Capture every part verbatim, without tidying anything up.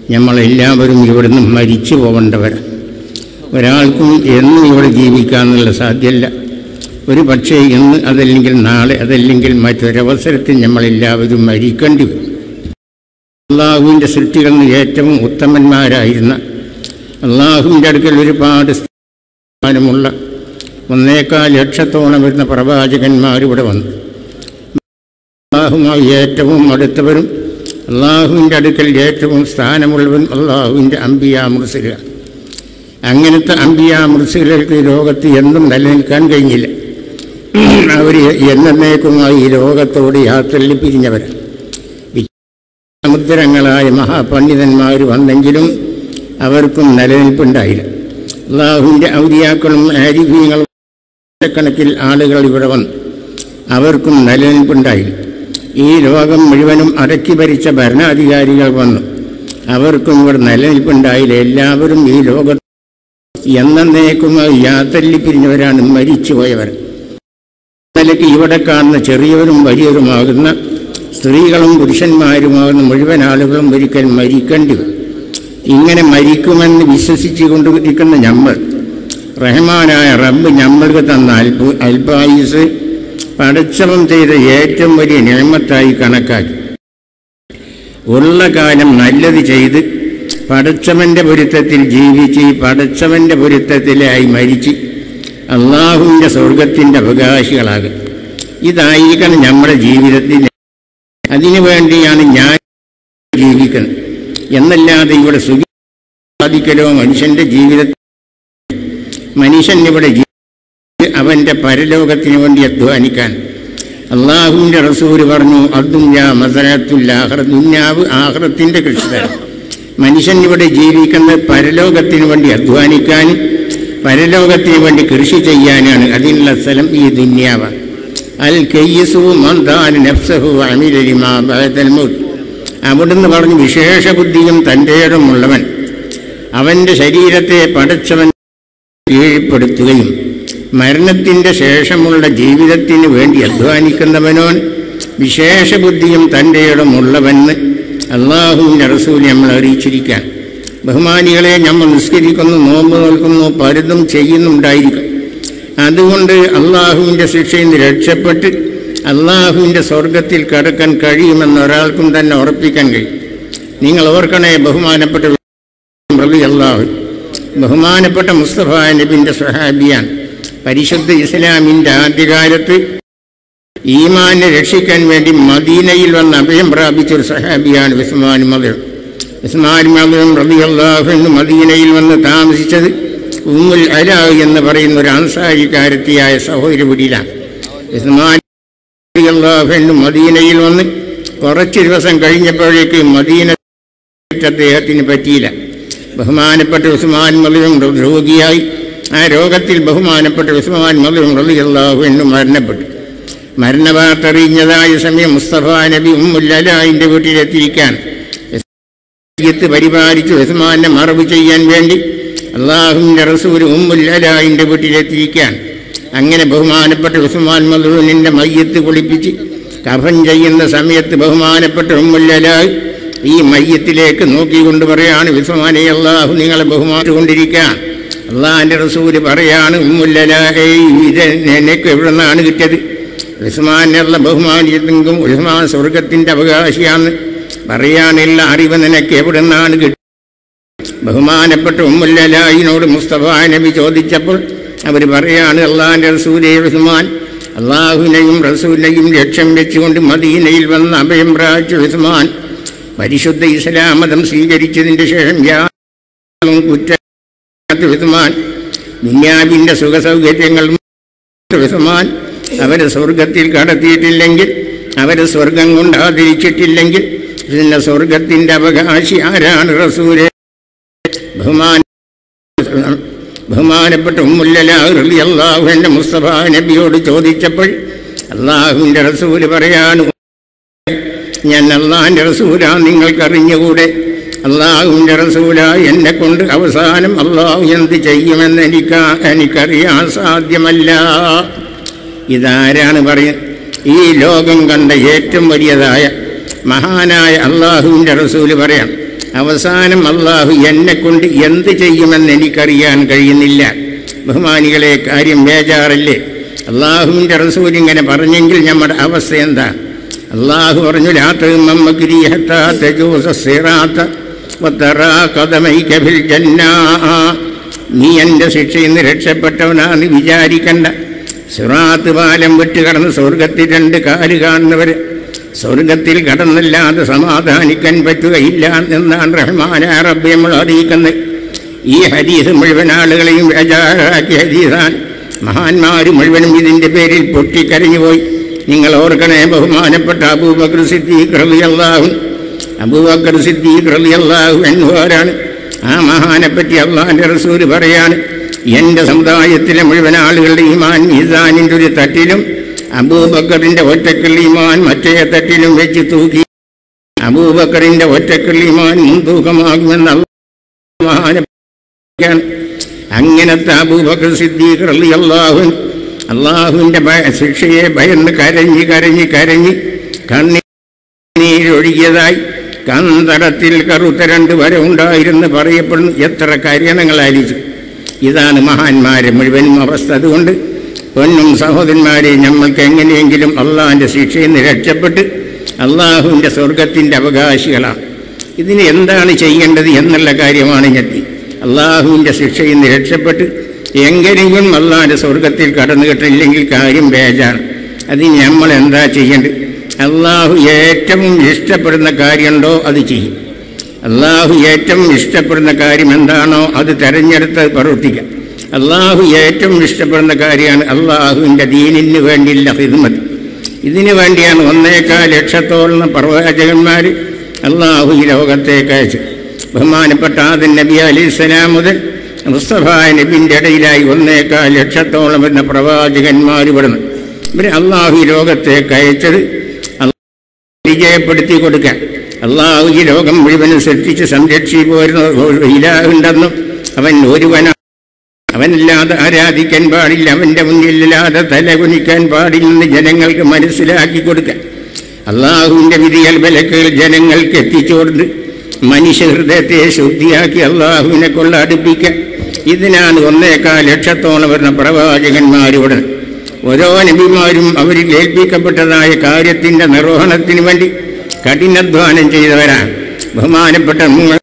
നമ്മളെല്ലാവരും ഇവിടുന്ന് മരിച്ചു പോകേണ്ടവർ. ഒരാൾക്കും എന്നും ഇവിടെ ജീവിക്കാമെന്നുള്ള സാധ്യമല്ല. ഒരു പക്ഷേ ഇന്ന് അതല്ലെങ്കിൽ നാളെ അതല്ലെങ്കിൽ മറ്റൊരവസരത്തിൽ നമ്മളെല്ലാവരും മരിക്കേണ്ടി വരും. അള്ളാഹുവിൻ്റെ സൃഷ്ടികളിൽ ഏറ്റവും ഉത്തമന്മാരായിരുന്ന അള്ളാഹുവിൻ്റെ അടുക്കൽ ഒരുപാട് സ്ഥാനമുള്ള ഒന്നേക്കാൽ ലക്ഷത്തോളം വരുന്ന പ്രവാചകന്മാരിവിടെ വന്നു. അള്ളാഹുമായി ഏറ്റവും അടുത്തവരും അള്ളാഹുവിൻ്റെ അടുക്കൽ ഏറ്റവും സ്ഥാനമുള്ളവരും അള്ളാഹുവിൻ്റെ അംബിയാ മുർസലുകൾ. അങ്ങനത്തെ അംബിയാ മുർസലുകൾക്ക് ലോകത്ത് എന്നും നിലനിൽക്കാൻ കഴിഞ്ഞില്ല. അവർ എന്നേക്കുമായി ഈ ലോകത്തോട് യാത്രയിൽ പിരിഞ്ഞവർ. സമുദ്രങ്ങളായ മഹാപണ്ഡിതന്മാർ വന്നെങ്കിലും അവർക്കും നിലനിൽപ്പുണ്ടായില്ല. അള്ളാഹുവിൻ്റെ ഔലിയാക്കളും ആരിഫീങ്ങളും കണക്കിൽ ആളുകൾ ഇവിടെ വന്നു, അവർക്കും നിലനിൽപ്പുണ്ടായില്ല. ഈ ലോകം മുഴുവനും അടക്കി ഭരിച്ച ഭരണാധികാരികൾ വന്നു, അവർക്കും ഇവിടെ നിലനിൽപ്പുണ്ടായില്ല. എല്ലാവരും ഈ ലോകത്ത് എന്നേക്കുമായി യാത്രയിൽ പിരിഞ്ഞവരാണ്, മരിച്ചുപോയവർ. നിലയ്ക്ക് ഇവിടെ കാണുന്ന ചെറിയവരും വലിയവരുമാകുന്ന സ്ത്രീകളും പുരുഷന്മാരുമാകുന്ന മുഴുവൻ ആളുകളും ഒരിക്കൽ മരിക്കേണ്ടി വരും. ഇങ്ങനെ മരിക്കുമെന്ന് വിശ്വസിച്ചു കൊണ്ടിരിക്കുന്ന നമ്മൾ, റഹ്മാനായ റബ്ബ് നമ്മൾക്ക് തന്ന അൽപ അൽപായുസ് പടച്ചവൻ ചെയ്ത ഏറ്റവും വലിയ നിഅമത്തായി കണക്കാക്കി ഉള്ള കാലം നല്ലത് ചെയ്ത് പടച്ചവൻ്റെ പൊരുത്തത്തിൽ ജീവിച്ച് പടച്ചവൻ്റെ പൊരുത്തത്തിലായി മരിച്ച് അള്ളാഹുവിൻ്റെ സ്വർഗത്തിൻ്റെ അവകാശികളാകും. ഇതായിരിക്കണം നമ്മുടെ ജീവിതത്തിൽ. അതിനു വേണ്ടിയാണ് ഞാൻ ജീവിക്കുന്നത് എന്നല്ലാതെ ഇവിടെ സുഖി സാധിക്കലോ മനുഷ്യൻ്റെ ജീവിതത്തിൽ. മനുഷ്യൻ ഇവിടെ അവൻ്റെ പരലോകത്തിന് വേണ്ടി അധ്വാനിക്കാൻ അള്ളാഹുവിൻ്റെ റസൂല് പറഞ്ഞു, അദ്ദുന്യാ മസറത്തുൽ ആഖിറ, ദുന്യാവ് ആഖിറത്തിൻ്റെ കൃഷിതരം. മനുഷ്യൻ ഇവിടെ ജീവിക്കുന്നത് പരലോകത്തിന് വേണ്ടി അധ്വാനിക്കാനും പരലോകത്തിന് വേണ്ടി കൃഷി ചെയ്യാനാണ്. അതിനുള്ള സ്ഥലം ഈ ദുന്യാവാണ്. അൽ കയ്യിസു മൻ ദാന നഫ്സഹു വഅമില ലിമാ ബഅദൽ മൗത്ത്. അവിടുന്ന് പറഞ്ഞു, വിശേഷ ബുദ്ധിയും തൻ്റെ ഇടമുള്ളവൻ അവൻ്റെ ശരീരത്തെ പടച്ചവൻ കീഴ്പ്പെടുത്തുകയും മരണത്തിൻ്റെ ശേഷമുള്ള ജീവിതത്തിന് വേണ്ടി അധ്വാനിക്കുന്നവനോൻ വിശേഷ ബുദ്ധിയും തൻ്റെ ഇടമുള്ളവന് അള്ളാഹുവിൻ്റെ റസൂൽ നമ്മൾ അറിയിച്ചിരിക്കാൻ. ബഹുമാനികളെ, നമ്മൾ നിസ്കരിക്കുന്നു, നോമ്പ് നോൽക്കുന്നു, പലതും ചെയ്യുന്നുണ്ടായിരിക്കും. അതുകൊണ്ട് അള്ളാഹുവിൻ്റെ ശിക്ഷയിൽ നിന്ന് രക്ഷപ്പെട്ട് അള്ളാഹുവിൻ്റെ സ്വർഗത്തിൽ കടക്കാൻ കഴിയുമെന്ന് ഒരാൾക്കും തന്നെ ഉറപ്പിക്കാൻ കഴിയും. നിങ്ങൾ ഓർക്കണേ, ബഹുമാനപ്പെട്ട അള്ളാഹു ബഹുമാനപ്പെട്ട മുസ്തഫ നബിൻ്റെ സ്വഹാബിയാണ്. പരിശുദ്ധ ഇസ്ലാമിൻ്റെ ആദ്യകാലത്ത് ഈമാനെ രക്ഷിക്കാൻ വേണ്ടി മദീനയിൽ വന്ന് അഭയം പ്രാപിച്ചൊരു സഹാബിയാണ് ഉസ്മാൻ മദ്ഊൻ. ഉസ്മാൻ മദ്ഊൻ റളിയല്ലാഹു അൻഹു മദീനയിൽ വന്ന് താമസിച്ചത് ഉമ്മുൽ അലാ എന്ന് പറയുന്ന ഒരു അൻസാരിക്കാരത്തിയായ സഹോദരി വീട്ടിലാണ്. ഉസ്മാൻ റളിയല്ലാഹു അൻഹു മദീനയിൽ വന്ന് കുറച്ച് ദിവസം കഴിഞ്ഞപ്പോഴേക്ക് മദീന അദ്ദേഹത്തിന് പറ്റിയില്ല. ബഹുമാനപ്പെട്ട ഉസ്മാൻ മദ്ഊൻ രോഗിയായി. ആ രോഗത്തിൽ ബഹുമാനപ്പെട്ട ഉസ്മാൻ മദ്ഊൻ റളിയല്ലാഹു അൻഹു മരണപ്പെട്ടു. മരണവാർത്ത അറിഞ്ഞതായ സമയം മുസ്തഫ നബി ഉമ്മുൽ അലാഇൻ്റെ വീട്ടിലെത്തിയിരിക്കാൻ പരിപാലിച്ച് ഉസ്മാനെ മറവ് ചെയ്യാൻ വേണ്ടി അള്ളാഹുവിൻ്റെ റസൂൽ ഉമ്മുൽ അലാഇൻ്റെ വീട്ടിലെത്തിയിരിക്കാൻ. അങ്ങനെ ബഹുമാനപ്പെട്ട ഉസ്മാൻ മദ്ഊനിൻ്റെ മയ്യത്ത് കുളിപ്പിച്ച് കഫൻ ചെയ്യുന്ന സമയത്ത് ബഹുമാനപ്പെട്ട ഉമ്മുൽ അലാഇ ഈ മയ്യത്തിലേക്ക് നോക്കിക്കൊണ്ട് പറയാണ്, ഉസ്മാനെ, അള്ളാഹു നിങ്ങളെ ബഹുമാനിച്ചുകൊണ്ടിരിക്കാൻ. അള്ളാഹിൻ്റെ റസൂല് പറയാണ്, ഉമ്മുൽ അലാഇ ഇത് നിനക്ക് എവിടെ നിന്നാണ് കിട്ടിയത്? ഉസ്മാനുള്ള ബഹുമാനിയെങ്കിലും ഉസ്മാൻ സ്വർഗത്തിൻ്റെ അവകാശിയാന്ന് പറയാനുള്ള അറിവ് നിനക്ക് എവിടെ നിന്നാണ് കിട്ടിയത്? ബഹുമാനപ്പെട്ട ഉമ്മുൽ അലാഇനോട് മുസ്തഫ നബി ചോദിച്ചപ്പോൾ അവർ പറയാണ്, അള്ളാഹിൻ്റെ റസൂലേ, ഉസ്മാൻ അള്ളാഹുവിനെയും റസൂലിനെയും ലക്ഷ്യം വെച്ചുകൊണ്ട് മദീനയിൽ വന്ന് അഭയം പ്രാപിച്ച ഉസ്മാൻ പരിശുദ്ധ ഇസ്ലാം മതം സ്വീകരിച്ചതിൻ്റെ ശേഷം യാതൊരു കുറ്റം ഉസ്മാൻ ദുനിയാവിൻ്റെ സുഖസൗകര്യങ്ങൾ ഉസ്മാൻ അവരെ സ്വർഗത്തിൽ കടത്തിയിട്ടില്ലെങ്കിൽ, അവരെ സ്വർഗം കൊണ്ട് ആദരിച്ചിട്ടില്ലെങ്കിൽ പിന്നെ സ്വർഗത്തിൻ്റെ അവകാശി ആരാണ്? റസൂലേ. ബഹുമാന ബഹുമാനപ്പെട്ട ഉമ്മുൽ അലാഇ റളിയല്ലാഹു അൻഹു മുസ്തഫ നബിയോട് ചോദിച്ചപ്പോൾ അള്ളാഹുവിൻ്റെ റസൂല് പറയാണ്, ഞാൻ അള്ളാഹിൻ്റെ റസൂലാ, നിങ്ങൾക്കറിഞ്ഞുകൂടെ? അള്ളാഹുവിൻ്റെ റസൂലാ, എന്നെ കൊണ്ട് അവസാനം അള്ളാഹു എന്ത് ചെയ്യുമെന്ന് എനിക്ക് എനിക്കറിയാൻ സാധ്യമല്ല. ഇതാരാണ് പറയുന്നത്? ഈ ലോകം കണ്ട ഏറ്റവും വലിയതായ മഹാനായ അള്ളാഹുവിൻ്റെ റസൂല് പറയാം, അവസാനം അള്ളാഹു എന്നെ കൊണ്ട് എന്ത് ചെയ്യുമെന്ന് എനിക്കറിയാൻ കഴിയുന്നില്ല. ബഹുമാനികളെ, കാര്യം ബേജാറല്ലേ? അള്ളാഹുവിൻ്റെ റസൂൽ ഇങ്ങനെ പറഞ്ഞെങ്കിൽ നമ്മുടെ അവസ്ഥ എന്താ? അള്ളാഹു പറഞ്ഞു, നീ എൻ്റെ ശിക്ഷയിൽ നിന്ന് രക്ഷപ്പെട്ടവനാന്ന് വിചാരിക്കണ്ട. സിറാത്ത് പാലം വിട്ട് കടന്ന് സ്വർഗത്തിൽ രണ്ട് കാല് കാണുന്നവർ സ്വർഗത്തിൽ കടന്നല്ലാതെ സമാധാനിക്കാൻ പറ്റുകയില്ല എന്നാണ് റഹ്മാനായ റബ്ബ് നമ്മൾ അറിയിക്കുന്നത്. ഈ ഹദീസ് മുഴുവൻ ആളുകളെയും ബേജാറാക്കിയ ഹദീസാണ്. മഹാന്മാർ മുഴുവനും ഇതിൻ്റെ പേരിൽ പൊട്ടിക്കരഞ്ഞുപോയി. നിങ്ങൾ ഓർക്കണേ, ബഹുമാനപ്പെട്ട അബൂബക്കർ സിദ്ദീഖ് റളിയല്ലാഹു അബൂബക്കർ സിദ്ദീഖ് റളിയല്ലാഹു അൻഹു ആരാണ്? ആ മഹാനെപ്പറ്റി അള്ളാഹിൻ്റെ റസൂൽ പറയാണ്, എൻ്റെ സമുദായത്തിലെ മുഴുവൻ ആളുകളുടെ ഈമാൻ മീസാനിൻ്റെ ഒരു തട്ടിലും അബൂബക്കറിൻ്റെ ഒറ്റക്കുള്ള ഈമാൻ മറ്റേ തട്ടിലും വെച്ച് തൂക്കി അബൂബക്കറിൻ്റെ ഒറ്റക്കുള്ള ഈമാൻ മുൻതൂക്കമാകുമെന്ന് മഹാനെ. അങ്ങനത്തെ അബൂബക്കർ സിദ്ദീഖ് റളിയല്ലാഹു അള്ളാഹുവിൻ്റെ ശിക്ഷയെ ഭയന്ന് കരഞ്ഞ് കരഞ്ഞ് കരഞ്ഞ് കണ്ണീരൊഴുകിയതായി കന്തടത്തിൽ കറുത്ത രണ്ട് വര ഉണ്ടായിരുന്നു പറയപ്പെടുന്നു. എത്ര കരയണങ്ങളായിരിച്ചു. ഇതാണ് മഹാന്മാരെ മുഴുവനും അവസ്ഥ. അതുകൊണ്ട് പൊന്നും സഹോദരന്മാരെ, നമ്മൾക്ക് എങ്ങനെയെങ്കിലും അള്ളാഹിൻ്റെ ശിക്ഷയിൽ നിന്ന് രക്ഷപ്പെട്ട് അള്ളാഹുവിൻ്റെ സ്വർഗത്തിൻ്റെ അവകാശികളാണ്. ഇതിന് എന്താണ് ചെയ്യേണ്ടത് എന്നുള്ള കാര്യമാണ് ഞെട്ടി. അള്ളാഹുവിൻ്റെ ശിക്ഷയിൽ നിന്ന് രക്ഷപ്പെട്ട് എങ്ങനെയും അള്ളാഹിൻ്റെ സ്വർഗത്തിൽ കടന്നു കിട്ടില്ലെങ്കിൽ കാര്യം ബേജാണ്. അതിന് നമ്മൾ എന്താ ചെയ്യേണ്ടത്? അള്ളാഹു ഏറ്റവും ഇഷ്ടപ്പെടുന്ന കാര്യമുണ്ടോ അത് ചെയ്യും. അള്ളാഹു ഏറ്റവും ഇഷ്ടപ്പെടുന്ന കാര്യം എന്താണോ അത് തിരഞ്ഞെടുത്ത് പ്രവർത്തിക്കുക. അള്ളാഹു ഏറ്റവും ഇഷ്ടപ്പെടുന്ന കാര്യമാണ് അള്ളാഹുവിൻ്റെ ദീനിന് വേണ്ടിയുള്ള ഖിദ്മത്ത്. ഇതിനു വേണ്ടിയാണ് ഒന്നേക്കാൽ ലക്ഷത്തോളം പ്രവാചകന്മാർ അള്ളാഹു ഈ ലോകത്തേക്ക് അയച്ചു. ബഹുമാനപ്പെട്ട ആദം നബി അലൈഹിസ്സലാം മുതൽ മുസ്തഫ നബിൻ്റെ ഇടയിലായി ഒന്നേക്കാൽ ലക്ഷത്തോളം വരുന്ന പ്രവാചകന്മാർ ഇവിടുന്ന് ഇവർ അള്ളാഹു ഈ ലോകത്തേക്ക് അയച്ചത് വിജയപ്പെടുത്തി കൊടുക്കാൻ. അള്ളാഹു ഈ ലോകം മുഴുവനും സൃഷ്ടിച്ച് സംരക്ഷിച്ചു പോരുന്ന ഇലാഹുണ്ടെന്നും അവൻ ഒരുവനാണ്, അവനല്ലാതെ ആരാധിക്കാൻ പാടില്ല, അവൻ്റെ മുന്നിലല്ലാതെ തലകുനിക്കാൻ പാടില്ലെന്ന് ജനങ്ങൾക്ക് മനസ്സിലാക്കി കൊടുക്കാൻ അള്ളാഹുവിൻ്റെ വിധികൾ വിലക്കുകൾ ജനങ്ങൾക്ക് എത്തിച്ചുകൊണ്ട് മനുഷ്യ ഹൃദയത്തെ ശുദ്ധിയാക്കി അള്ളാഹുവിനെ കൊള്ള അടുപ്പിക്കാൻ. ഇതിനാണ് ഒന്നേക്കാൽ ലക്ഷത്തോളം വരുന്ന പ്രവാചകന്മാരിവിടെ. ഓരോ നബിമാരും അവരിൽ ഏൽപ്പിക്കപ്പെട്ടതായ കാര്യത്തിൻ്റെ നിർവഹണത്തിന് വേണ്ടി കഠിനാധ്വാനം ചെയ്തവരാണ്. ബഹുമാനപ്പെട്ട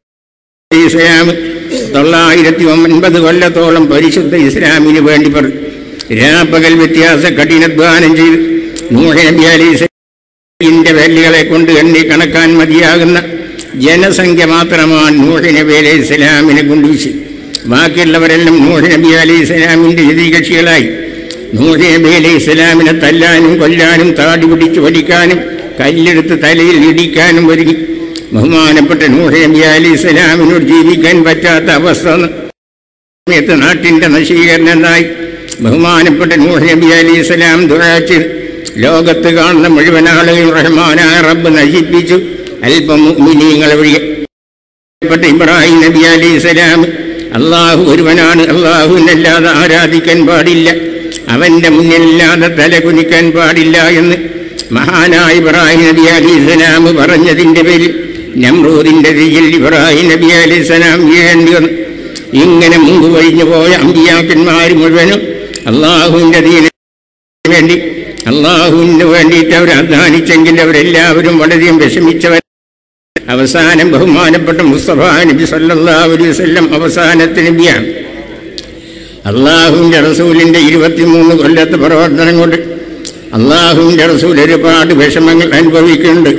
ഇസ്ലാം തൊള്ളായിരത്തി ഒൻപത് കൊല്ലത്തോളം പരിശുദ്ധ ഇസ്ലാമിന് വേണ്ടി പറഞ്ഞു രാപ്പകൽ വ്യത്യാസ കഠിനാധ്വാനം ചെയ്ത് നൂഹ് നബി അലൈഹിസ്സലാമിന്റെ വെല്ലുകളെ കൊണ്ട് എണ്ണി കണക്കാൻ മതിയാകുന്ന ജനസംഖ്യ മാത്രമാണ് നൂഹ് നബി അലൈഹി സ്വലാമിനെ കൊണ്ടുവച്ച്. ബാക്കിയുള്ളവരെല്ലാം നൂഹ് നബി അലൈഹി സ്വലാമിൻ്റെ എതിർകക്ഷികളായി. നൂഹ് നബി അലൈഹി സ്വലാമിനെ തല്ലാനും കൊല്ലാനും താടി പിടിച്ച് വലിക്കാനും കല്ലെടുത്ത് തലയിൽ ഇടിക്കാനും ഒരുങ്ങി. ബഹുമാനപ്പെട്ട നൂഹ് നബി അലൈഹി സ്വലാമിനോട് ജീവിക്കാൻ പറ്റാത്ത അവസ്ഥ സമയത്ത് നാട്ടിൻ്റെ നശീകരണം എന്നായി. ബഹുമാനപ്പെട്ട നൂഹ് നബി അലൈഹി സ്വലാം ദുആ ചെയ്ത് ലോകത്ത് കാണുന്ന മുഴുവൻ ആളുകൾ റഹ്മാനായ റബ്ബ് നശിപ്പിച്ചു. അല്പം മുഅ്മിനീങ്ങൾ ഒഴികെ. ഇബ്രാഹിം നബി അലൈഹി സ്വലാം അള്ളാഹു ഒരുവനാണ്, അള്ളാഹുവിനല്ലാതെ ആരാധിക്കാൻ പാടില്ല, അവൻ്റെ മുന്നിലല്ലാതെ തല കുനിക്കാൻ പാടില്ല എന്ന് മഹാനായ ഇബ്രാഹിം നബി അലൈഹി സ്വലാം പറഞ്ഞതിൻ്റെ പേരിൽ നമ്രൂദിൻ്റെ തീയിൽ ഇബ്രാഹിം നബി അലൈഹി സ്വലാം വീഴേണ്ടി വന്നു. ഇങ്ങനെ മുമ്പ് കഴിഞ്ഞു പോയ അമ്പിയാക്കന്മാർ മുഴുവനും അള്ളാഹുവിൻ്റെ ദീനിന് വേണ്ടി അള്ളാഹുവിന് വേണ്ടിയിട്ട് അവർ അധ്വാനിച്ചെങ്കിൽ അവരെല്ലാവരും വളരെയും വിഷമിച്ചവർ. അവസാനം ബഹുമാനപ്പെട്ട മുസ്തഫ നബി സല്ലല്ലാഹു അലൈഹി വസല്ലം അവസാനത്തെ നബിയാണ്. അള്ളാഹുവിൻ്റെ റസൂലിൻ്റെ ഇരുപത്തിമൂന്ന് കൊല്ലത്തെ പ്രവർത്തനം കൊണ്ട് അള്ളാഹുവിൻ്റെ റസൂൽ ഒരുപാട് വിഷമങ്ങൾ അനുഭവിക്കുന്നുണ്ട്.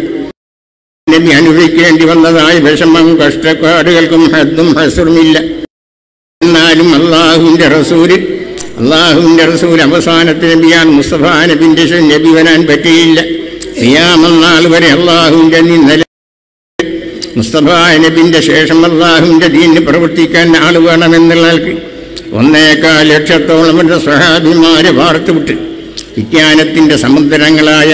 നബി അനുഭവിക്കേണ്ടി വന്നതായ വിഷമം കഷ്ടപ്പാടുകൾക്കും ഹദ്ദും ഹസ്റുമില്ല. എന്നാലും അള്ളാഹുവിൻ്റെ റസൂൽ അള്ളാഹുവിൻ്റെ റസൂൽ അവസാനത്തെ നബിയാണ്. മുസ്തഫ നബിൻ്റെ നബി വരാൻ പറ്റിയില്ല. ഖിയാമത്ത് വരെ അള്ളാഹുവിൻ്റെ നില മുസ്തഫ നബിൻ്റെ ശേഷം അള്ളാഹുവിൻ്റെ ദീനിന് പ്രവർത്തിക്കാൻ ആൾ വേണമെന്നുള്ളവർക്ക് ഒന്നേക്കാൽ ലക്ഷത്തോളം എൻ്റെ സ്വഹാബിമാരെ വാർത്തുവിട്ട് വിജ്ഞാനത്തിൻ്റെ സമുദ്രങ്ങളായ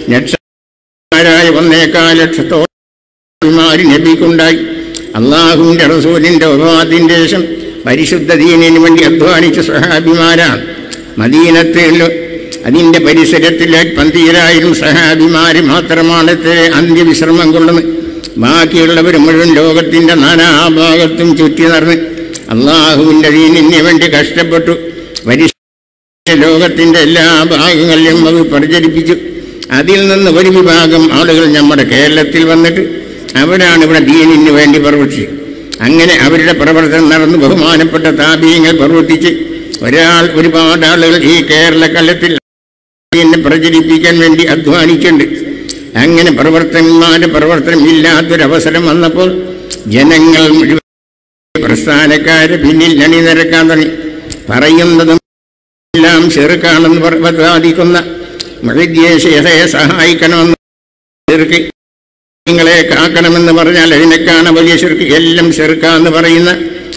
ലക്ഷമാരായ ഒന്നേക്കാൽ ലക്ഷത്തോളം നബിക്കുണ്ടായി. അള്ളാഹുവിൻ്റെ റസൂലിൻ്റെ വഫാത്തിൻ്റെ ശേഷം പരിശുദ്ധ ദീനിന് വേണ്ടി അധ്വാനിച്ച സ്വഹാബിമാരാണ്. മദീനത്തിൽ അതിൻ്റെ പരിസരത്തിലെ പന്തീരായിരം സഹാബിമാർ മാത്രമാണ് അന്ത്യവിശ്രമം കൊള്ളുന്നത്. ബാക്കിയുള്ളവർ മുഴുവൻ ലോകത്തിൻ്റെ നാനാഭാഗത്തും ചുറ്റി നടന്ന് അള്ളാഹുവിൻ്റെ ദീനിന് വേണ്ടി കഷ്ടപ്പെട്ടു. പരിശ ലോകത്തിൻ്റെ എല്ലാ ഭാഗങ്ങളിലും അത് പ്രചരിപ്പിച്ചു. അതിൽ നിന്ന് ഒരു വിഭാഗം ആളുകൾ നമ്മുടെ കേരളത്തിൽ വന്നിട്ട് അവരാണ് ഇവിടെ ദീനിന് വേണ്ടി പ്രവർത്തിച്ചത്. അങ്ങനെ അവരുടെ പ്രവർത്തനം നടന്ന് ബഹുമാനപ്പെട്ട താബീങ്ങൾ പ്രവർത്തിച്ച് ഒരാൾ ഒരുപാട് ആളുകൾ ഈ കേരള കലത്തിൽ ദീനിനെ പ്രചരിപ്പിക്കാൻ വേണ്ടി അധ്വാനിച്ചിട്ടുണ്ട്. അങ്ങനെ പ്രവർത്തകന്മാരുടെ പ്രവർത്തനം ഇല്ലാത്തൊരവസരം വന്നപ്പോൾ ജനങ്ങൾ മുഴുവൻ പ്രസ്ഥാനക്കാരെ പിന്നിൽ അണിനിരക്കാൻ തുടങ്ങി. പറയുന്നതും എല്ലാം ചെറുക്കാണെന്ന് പ്രതിപാദിക്കുന്ന മുഹ്യിദ്ദീൻ ശൈഖയെ സഹായിക്കണമെന്ന് ചെറുക്ക്, നിങ്ങളെ കാക്കണമെന്ന് പറഞ്ഞാൽ അതിനേക്കാണ് വലിയ ശിർക്ക്. എല്ലാം ചെറുക്കാന്ന് പറയുന്ന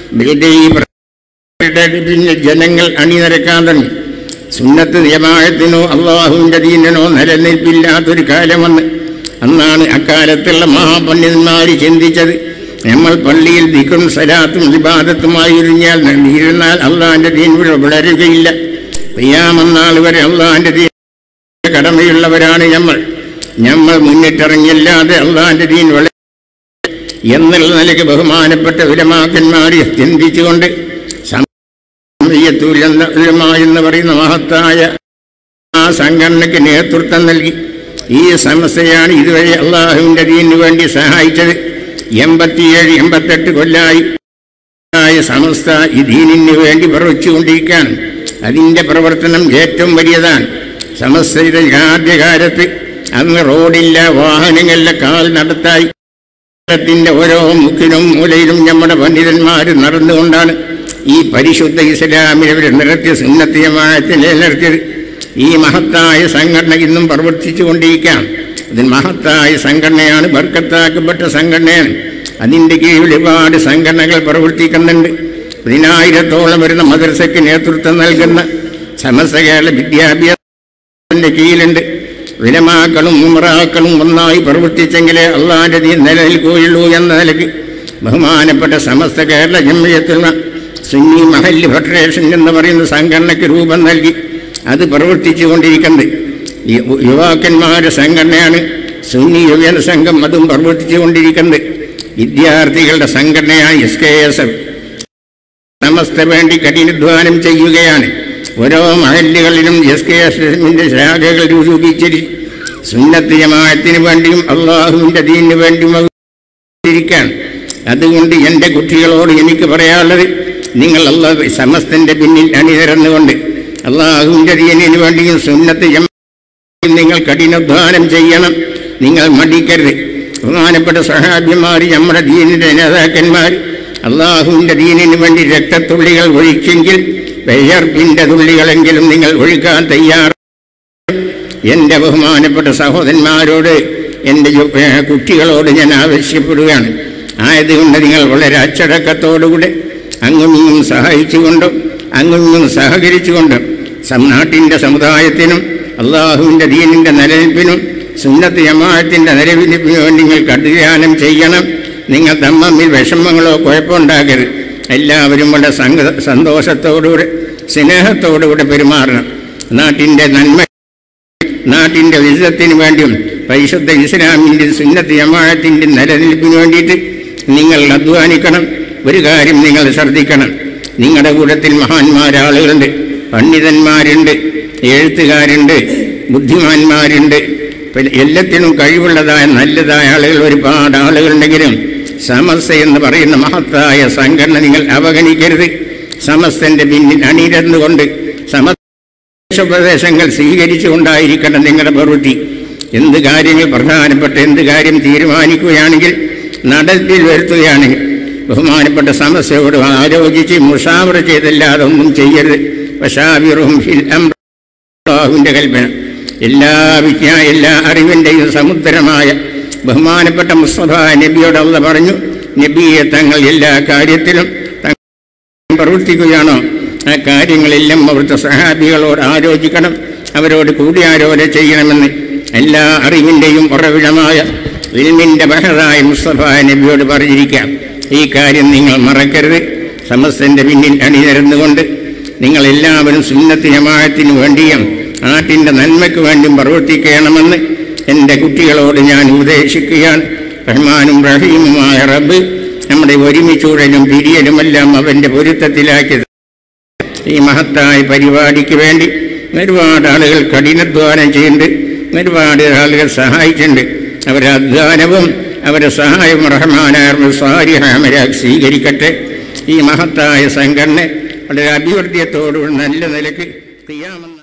പിന്നെ ജനങ്ങൾ അണിനിരക്കാൻ തുടങ്ങി. സുന്നത്ത് ജമാഅത്തിനോ അള്ളാഹുവിൻ്റെ ദീനിനോ നിലനിൽപ്പില്ലാത്തൊരു കാലം വന്ന് അന്നാണ് അക്കാലത്തുള്ള മഹാപണ്ഡിതന്മാർ ചിന്തിച്ചത്, നമ്മൾ പള്ളിയിൽ ദിക്റും സലാത്തും ഇബാദത്തുമായി ഇരുന്നാൽ ഇരുന്നാൽ അള്ളാഹിൻ്റെ ദീൻ വളരുകയില്ല. ഖിയാമത്ത് വരെ അള്ളാഹിൻ്റെ ദീൻ കടമയുള്ളവരാണ് നമ്മൾ. നമ്മൾ മുന്നിട്ടിറങ്ങിയല്ലാതെ അള്ളാഹിൻ്റെ ദീൻ വള എന്നുള്ള നിലയ്ക്ക് ബഹുമാനപ്പെട്ട ഉലമാക്കന്മാർ ചിന്തിച്ചുകൊണ്ട് എന്ന് പറയുന്ന മഹത്തായ ആ സംഘടനയ്ക്ക് നേതൃത്വം നൽകി. ഈ സമസ്തയാണ് ഇതുവരെ അള്ളാഹുവിൻ്റെ ദീനിനു വേണ്ടി സഹായിച്ചത്. എൺപത്തിയേഴ് എൺപത്തെട്ട് കൊല്ലായി സമസ്ത ഈ ദീനിന് വേണ്ടി പ്രവർത്തിച്ചുകൊണ്ടിരിക്കുകയാണ്. അതിൻ്റെ പ്രവർത്തനം ഏറ്റവും വലിയതാണ്. സമസ്തയുടെ ആദ്യകാലത്ത് അന്ന് റോഡില്ല, വാഹനങ്ങളില്ല, കാൽ നടത്തായി ത്തിൻ്റെ ഓരോ മുക്കിലും മൂലയിലും നമ്മുടെ പണ്ഡിതന്മാർ നടന്നുകൊണ്ടാണ് ഈ പരിശുദ്ധ ഇസ്ലാമിനെ നിരത്തിയ സുന്നത്ത് ജമാഅത്തിനെ നിലനിർത്തിയത്. ഈ മഹത്തായ സംഘടന ഇന്നും പ്രവർത്തിച്ചു കൊണ്ടിരിക്കുകയാണ്. ഇതിന് മഹത്തായ സംഘടനയാണ്, ബർക്കത്താക്കപ്പെട്ട സംഘടനയാണ്. അതിൻ്റെ കീഴിൽ ഒരുപാട് സംഘടനകൾ പ്രവർത്തിക്കുന്നുണ്ട്. പതിനായിരത്തോളം വരുന്ന മദ്രസയ്ക്ക് നേതൃത്വം നൽകുന്ന സമസ്ത കേരള വിദ്യാഭ്യാസത്തിൻ്റെ കീഴിലുണ്ട്. ഉലമാക്കളും ഉമറാക്കളും ഒന്നായി പ്രവർത്തിച്ചെങ്കിലേ അള്ളാഹിൻ്റെ ദീൻ നിലനിൽക്കുകയുള്ളൂ എന്ന നിലയ്ക്ക് ബഹുമാനപ്പെട്ട സമസ്ത കേരള ജംഇയ്യത്തുൽ സുന്നി മഹല്ല് ഫെഡറേഷൻ എന്ന് പറയുന്ന സംഘടനയ്ക്ക് രൂപം നൽകി. അത് പ്രവർത്തിച്ചു കൊണ്ടിരിക്കുന്നത് യുവാക്കന്മാരുടെ സംഘടനയാണ്. സുന്നി യുവജന സംഘം അതും പ്രവർത്തിച്ചു കൊണ്ടിരിക്കുന്നത്. വിദ്യാർത്ഥികളുടെ സംഘടനയാണ് S K S F. Samastha വേണ്ടി കഠിനാധ്വാനം ചെയ്യുകയാണ്. ഓരോ മഹല്ലുകളിലും എസ് കെ എസ് എഫിൻ്റെ ശാഖകൾ രൂപീകരിച്ച് സുന്നത്ത് ജമാഅത്തിന് വേണ്ടിയും അള്ളാഹുവിൻ്റെ ദീനിന് വേണ്ടിയും ഇരിക്കാൻ. അതുകൊണ്ട് എൻ്റെ കുട്ടികളോട് എനിക്ക് പറയാനുള്ളത്, നിങ്ങൾ അള്ളാഹു സമസ്തൻ്റെ പിന്നിൽ അണിനിരന്നുകൊണ്ട് അള്ളാഹുവിൻ്റെ ദീനിന് വേണ്ടിയും സുന്നത്ത് ജമാഅത്തിന് നിങ്ങൾ കഠിനാധ്വാനം ചെയ്യണം. നിങ്ങൾ മടിക്കരുത്. ബഹുമാനപ്പെട്ട സഹാബിമാർ, നമ്മുടെ ദീനിൻ്റെ നേതാക്കന്മാർ അള്ളാഹുവിൻ്റെ ദീനിന് വേണ്ടി രക്തത്തുള്ളികൾ ഒഴിച്ചെങ്കിൽ വിയർപ്പിൻ്റെ തുള്ളികളെങ്കിലും നിങ്ങൾ ഒഴുക്കാൻ തയ്യാറ. എൻ്റെ ബഹുമാനപ്പെട്ട സഹോദരന്മാരോട്, എൻ്റെ കുട്ടികളോട് ഞാൻ ആവശ്യപ്പെടുകയാണ്. ആയതുകൊണ്ട് നിങ്ങൾ വളരെ അച്ചടക്കത്തോടുകൂടെ അങ്ങും സഹായിച്ചുകൊണ്ടും അങ്ങും സഹകരിച്ചുകൊണ്ടും നാട്ടിൻ്റെ സമുദായത്തിനും അള്ളാഹുവിൻ്റെ ദീനിൻ്റെ നിലനിൽപ്പിനും സുന്നത്ത് ജമാഅത്തിൻ്റെ നിലനിൽപ്പിനും വേണ്ടി നിങ്ങൾ കഠിനാധ്വാനം ചെയ്യണം. നിങ്ങൾ തമ്മിൽ വിഷമങ്ങളോ കുഴപ്പമുണ്ടാകരുത്. എല്ലാവരും വളരെ സംഘ സന്തോഷത്തോടുകൂടെ സ്നേഹത്തോടുകൂടെ പെരുമാറണം. നാട്ടിൻ്റെ നന്മ, നാട്ടിൻ്റെ വിജയത്തിന് വേണ്ടിയും പരിശുദ്ധ ഇസ്ലാമിൻ്റെ സുന്നത്ത് ജമാഅത്തിൻ്റെ നിലനിൽപ്പിന് വേണ്ടിയിട്ട് നിങ്ങൾ അധ്വാനിക്കണം. ഒരു കാര്യം നിങ്ങൾ ശ്രദ്ധിക്കണം, നിങ്ങളുടെ കൂട്ടത്തിൽ മഹാന്മാരാളുകളുണ്ട്, പണ്ഡിതന്മാരുണ്ട്, എഴുത്തുകാരുണ്ട്, ബുദ്ധിമാന്മാരുണ്ട്, എല്ലാത്തിനും കഴിവുള്ളതായ നല്ലതായ ആളുകൾ ഒരുപാട് ആളുകളുണ്ടെങ്കിലും സമസ്ത എന്ന് പറയുന്ന മഹത്തായ സംഘടന നിങ്ങൾ അവഗണിക്കരുത്. സമസ്തൻ്റെ പിന്നിൽ അണിനിരന്നുകൊണ്ട് സമോപദേശങ്ങൾ സ്വീകരിച്ചുകൊണ്ടായിരിക്കണം നിങ്ങളുടെ പ്രവൃത്തി. എന്ത് കാര്യങ്ങൾ പ്രധാനപ്പെട്ട എന്ത് കാര്യം തീരുമാനിക്കുകയാണെങ്കിൽ, നടപ്പിൽ വരുത്തുകയാണെങ്കിൽ ബഹുമാനപ്പെട്ട സമസ്തയോട് ആലോചിച്ച് മുഷാവറ ചെയ്തല്ലാതെ ഒന്നും ചെയ്യരുത്. വശാവിറുഹും ഫിൽ അംർ, അല്ലാഹുവിൻ്റെ കൽപ്പന. എല്ലാ വിജ്ഞാന എല്ലാ അറിവിൻ്റെയും സമുദ്രമായ ബഹുമാനപ്പെട്ട മുസ്തഫ നബിയോട് അല്ലാഹു പറഞ്ഞു, നബിയെ തങ്ങൾ എല്ലാ കാര്യത്തിലും പ്രവർത്തിക്കുകയാണോ ആ കാര്യങ്ങളെല്ലാം അവിടുത്തെ സഹാബികളോട് ആലോചിക്കണം, അവരോട് കൂടിയാലോചന ചെയ്യണമെന്ന് എല്ലാ അറിവിൻ്റെയും ഉറവിടമായ ഇൽമിൻ്റെ ബഹറായ മുസ്തഫ നബിയോട് പറഞ്ഞിരിക്കാം. ഈ കാര്യം നിങ്ങൾ മറക്കരുത്. സമസ്തൻ്റെ പിന്നിൽ അണിനിരന്നുകൊണ്ട് നിങ്ങളെല്ലാവരും സുന്നത്ത് ജമാഅത്തിന് വേണ്ടിയും നാട്ടിൻ്റെ നന്മയ്ക്ക് വേണ്ടിയും പ്രവർത്തിക്കണമെന്ന് എൻ്റെ കുട്ടികളോട് ഞാൻ ഉപദേശിക്കുകയാണ്. റഹ്മാനും റഹീമുമായ റബ്ബ് നമ്മുടെ ഒരുമിച്ചൂടലും പിരിയലുമെല്ലാം അവൻ്റെ പൊരുത്തത്തിലാക്കി ഈ മഹത്തായ പരിപാടിക്ക് വേണ്ടി ഒരുപാട് ആളുകൾ കഠിനാധ്വാനം ചെയ്യുന്നുണ്ട്, ഒരുപാട് ആളുകൾ സഹായിച്ചിട്ടുണ്ട്. അവരുടെ അധ്വാനവും അവരുടെ സഹായവും റഹ്മാനായ സാരിഹമരാഗ് സ്വീകരിക്കട്ടെ. ഈ മഹത്തായ സംഘടന വളരെ അഭിവൃദ്ധിയത്തോടുകൂടി നല്ല നിലയ്ക്ക് ഖിയാമത്ത്